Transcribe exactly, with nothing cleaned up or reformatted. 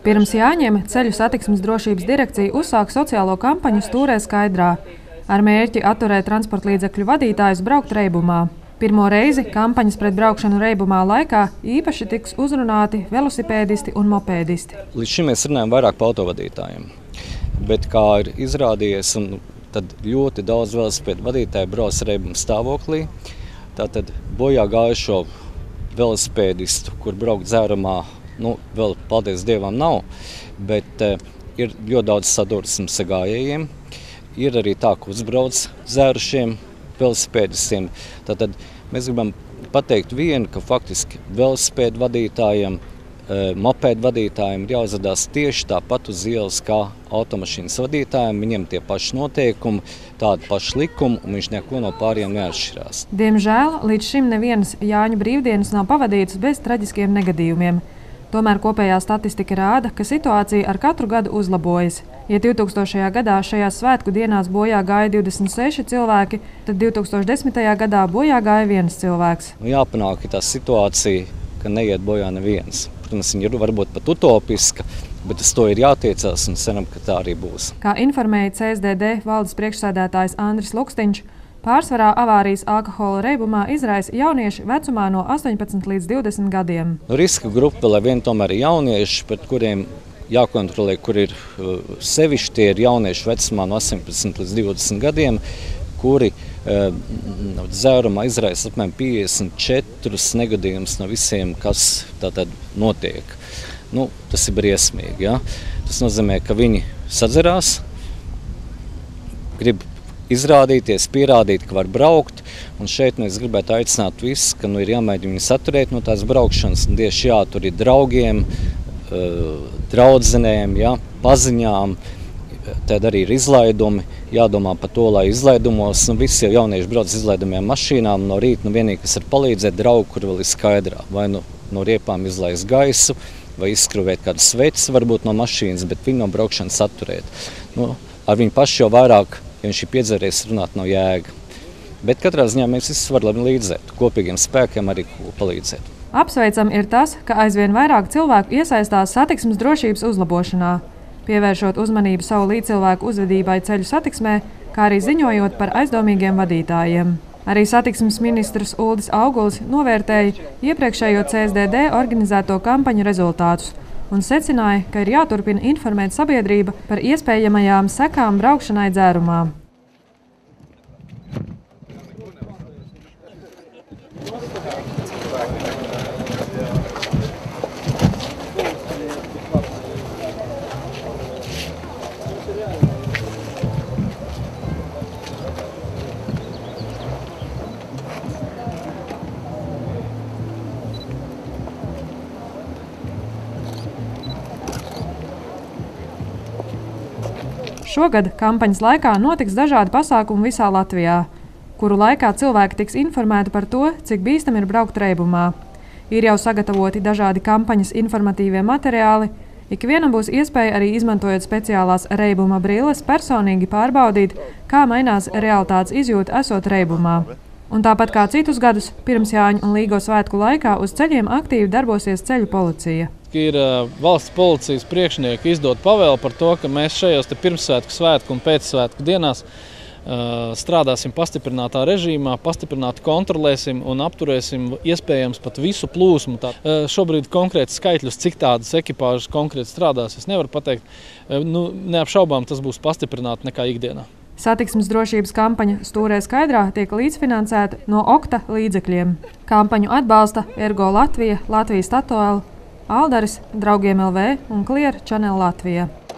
Pirms Jāņiem Ceļu satiksmes drošības direkcija uzsāk sociālo kampaņu Stūrē skaidrā ar mērķi atturēt transportlīdzekļu vadītājus braukt reibumā. Pirmo reizi kampaņas pret braukšanu reibumā laikā īpaši tiks uzrunāti velosipēdisti un mopēdisti. Līdz šim mēs runājam vairāk par autovadītājiem, bet kā ir izrādījies, un tad ļoti daudz velosipēdu vadītāju brauc reibuma stāvoklī, tātad bojā gājušo velosipēdistu, kur braukt dzērumā, nu, vēl, paldies Dievam, nav, bet uh, ir ļoti daudz sadursmes ar gājējiem. Ir arī tā, ka uzbrauc dzērušiem velosipēdistiem. Tātad mēs gribam pateikt vienu, ka faktiski velosipēdu vadītājiem, mopēdu vadītājiem ir jāuzvedās tieši tāpat uz ielas kā automašīnas vadītājiem. Viņiem tie paši noteikumi, tādi paši likumi, un viņš neko no pāriem neatšķirās. Diemžēl līdz šim nevienas Jāņu brīvdienas nav pavadītas bez traģiskiem negadījumiem. Tomēr kopējā statistika rāda, ka situācija ar katru gadu uzlabojas. Ja divtūkstošajā gadā šajās svētku dienās bojā gāja divdesmit seši cilvēki, tad divtūkstoš desmitajā gadā bojā gāja viens cilvēks. Nu, jāpanāk tā situācija, ka neiet bojā neviens. Protams, viņa ir varbūt pat utopiska, bet uz to ir jātiecās un ceram, ka tā arī būs. Kā informēja C S D D valdes priekšsēdētājs Andris Lukstiņš, pārsvarā avārijas alkohola reibumā izraisa jaunieši vecumā no astoņpadsmit līdz divdesmit gadiem. Nu, riska grupa vēl vien tomēr ir jaunieši, pret kuriem jākontrolē, kur ir sevišķi tie ir jaunieši vecumā no astoņpadsmit līdz divdesmit gadiem, kuri uh, dzērumā izraisa apmēram piecdesmit četrus negadījumus no visiem, kas tātad notiek. Nu, tas ir briesmīgi, ja? Tas nozīmē, ka viņi sadzerās, grib izrādīties, pierādīt, ka var braukt, un šeit mēs gribētu aicināt visus, ka nu, ir jāmēģina viņus atturēt no tās braukšanas, un tieši jātur ir draugiem, draudzenēm, ja, paziņām, tad arī ir izlaidumi, jādomā par to, lai izlaidumos, nu, visi jau jaunieši brauc izlaidumiem mašīnām, no rīta, nu, vienīgi, kas var palīdzēt, draugi, kur vēl ir skaidrā, vai nu no riepām izlaist gaisu, vai izskruvēt kādu sveci, varbūt no mašīnas, bet viņu no braukšanas atturēt. Nu, ar viņu paši jau vairāk, ja viņš ir piedzēries, runāt nav jēga. Bet katrā ziņā mēs visi varam līdzēt, kopīgiem spēkiem arī palīdzēt. Apsveicam ir tas, ka aizvien vairāk cilvēku iesaistās satiksmes drošības uzlabošanā, pievēršot uzmanību savu līdzcilvēku uzvedībai ceļu satiksmē, kā arī ziņojot par aizdomīgiem vadītājiem. Arī satiksmes ministrs Uldis Auguls novērtēja iepriekšējo C S D D organizēto kampaņu rezultātus un secināja, ka ir jāturpina informēt sabiedrība par iespējamajām sekām braukšanai dzērumā. Šogad kampaņas laikā notiks dažādi pasākumi visā Latvijā, kuru laikā cilvēki tiks informēti par to, cik bīstami ir braukt reibumā. Ir jau sagatavoti dažādi kampaņas informatīvie materiāli. Ikvienam būs iespēja arī izmantojot speciālās reibuma brilles personīgi pārbaudīt, kā mainās realitātes izjūta esot reibumā. Un tāpat kā citus gadus, pirms Jāņu un Līgo svētku laikā uz ceļiem aktīvi darbosies ceļu policija. Ir valsts policijas priekšnieki izdot pavēli par to, ka mēs šajos te pirmsvētku, svētku un pēcsvētku dienās uh, strādāsim pastiprinātā režīmā, pastiprināti kontrolēsim un apturēsim iespējams pat visu plūsmu. Tā, uh, šobrīd konkrēti skaitļus, cik tādas ekipāžas konkrēti strādās, es nevaru pateikt. Uh, nu, neapšaubām tas būs pastiprināti nekā ikdienā. Satiksmes drošības kampaņa Stūrē skaidrā tiek līdzfinansēta no Okta līdzekļiem. Kampaņu atbalsta Ergo Latvija, Latvijas Statoil, Aldaris, Draugiem L V un Clear Channel Latvija.